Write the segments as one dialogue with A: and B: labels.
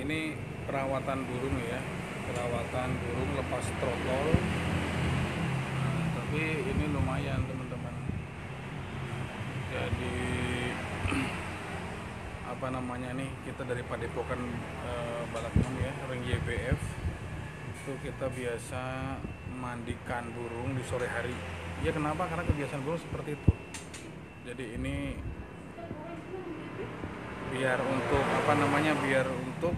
A: ini perawatan burung ya, perawatan burung lepas trotol. Nah, tapi ini lumayan teman-teman. Jadi apa namanya nih, kita dari Padepokan Balakhmon ya, ring YBF itu kita biasa mandikan burung di sore hari. Ya kenapa? Karena kebiasaan burung seperti itu. Jadi ini biar untuk apa namanya, biar untuk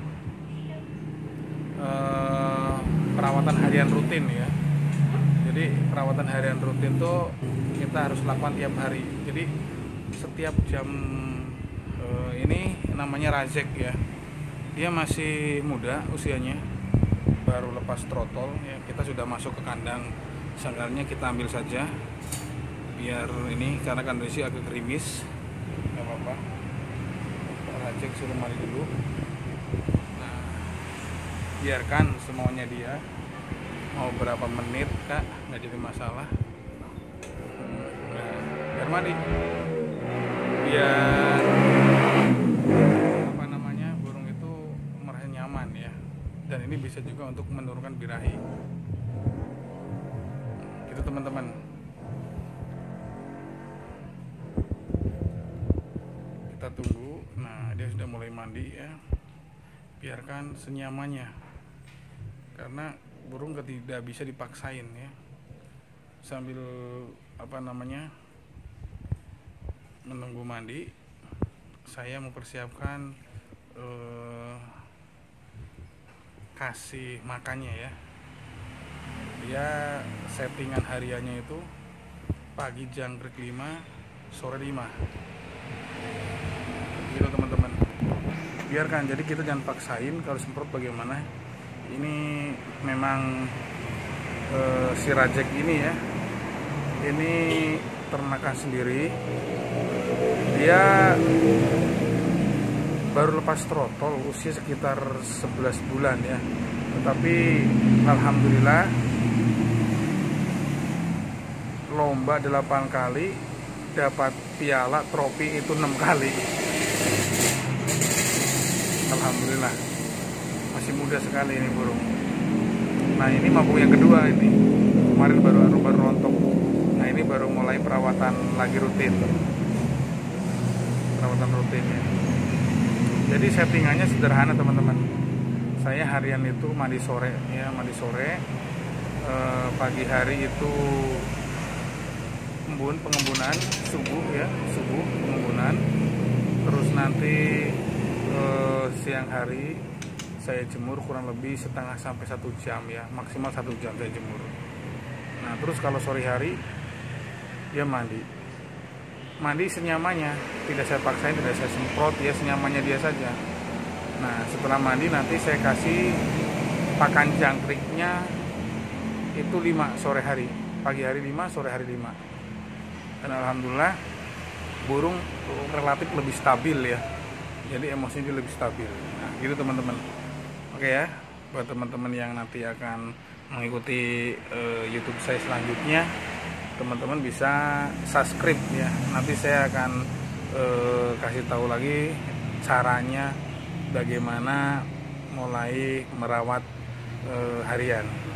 A: perawatan harian rutin ya. Jadi perawatan harian rutin tuh kita harus lakukan tiap hari. Jadi setiap jam ini namanya Razek ya. Dia masih muda usianya, baru lepas trotol ya. Kita sudah masuk ke kandang, sanggarnya kita ambil saja. Biar ini karena kondisi agak gerimis, nggak apa-apa. Razek suruh mandi dulu. Nah, biarkan semuanya dia. Mau berapa menit kak, nggak jadi masalah. Nah, biar mandi, biar apa namanya, burung itu merasa nyaman ya. Dan ini bisa juga untuk menurunkan birahi. Gitu teman-teman. Kita tunggu. Nah, dia sudah mulai mandi ya. Biarkan senyamannya. Karena burung tidak bisa dipaksain ya. Sambil apa namanya, menunggu mandi, saya mempersiapkan kasih makannya ya. Dia settingan hariannya itu pagi jangkrik 5, sore 5. Gitu teman-teman. Biarkan, jadi kita jangan paksain. Kalau semprot bagaimana? Ini memang si Razek ini ya, ini ternakan sendiri. Dia baru lepas trotol, usia sekitar 11 bulan ya. Tetapi alhamdulillah lomba 8 kali, dapat piala trofi itu 6 kali. Alhamdulillah, masih muda sekali ini burung. Nah, ini mabuk yang kedua ini. Kemarin baru rontok. Nah, ini baru mulai perawatan lagi rutin. Perawatan rutin ya. Jadi settingannya sederhana teman-teman. Saya harian itu mandi sore ya, mandi sore. Pagi hari itu pengembunan subuh ya, subuh pengembunan. Terus nanti siang hari saya jemur kurang lebih setengah sampai 1 jam ya, maksimal 1 jam saya jemur. Nah, terus kalau sore hari dia mandi senyamannya, tidak saya paksain, tidak saya semprot ya, senyamannya dia saja. Nah, setelah mandi nanti saya kasih pakan jangkriknya itu 5 sore hari, pagi hari 5, sore hari 5. Dan alhamdulillah burung relatif lebih stabil ya, jadi emosinya dia lebih stabil. Nah, gitu teman-teman. Oke ya, buat teman-teman yang nanti akan mengikuti YouTube saya selanjutnya, teman-teman bisa subscribe ya. Nanti saya akan kasih tahu lagi caranya bagaimana mulai merawat harian.